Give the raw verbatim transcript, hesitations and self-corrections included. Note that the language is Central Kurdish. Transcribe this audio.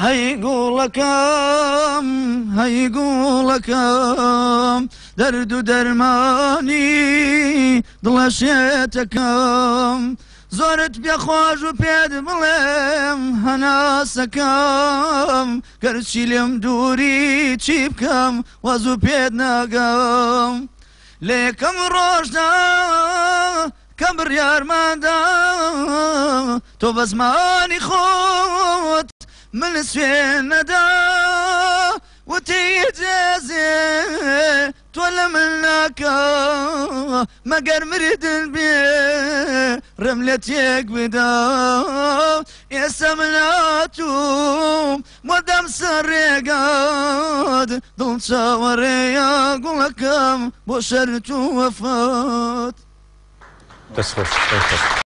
هەی گوڵەکەم هەی گوڵەکەم دەرد و دەرمانی دڵەشێتەکەم زۆرت بێخۆش و پێت بڵێم هەناسەکەم گەرچی لێم دووری چی بکەم وەزوو پێت ناگەم لە یەکەم ڕۆژدا کە بڕیارماندا تۆ بە زمانی خۆت من سوێن نەدا وتی جێزێ تۆ لە من ناکە مەگەر مردن بێ ڕێم لە تێک بدا ئێستا من هاتووم بۆ دەم سەر ڕێگات دڵ چاوەڕێیە گوڵەکەم بۆ شەرت و وەفات.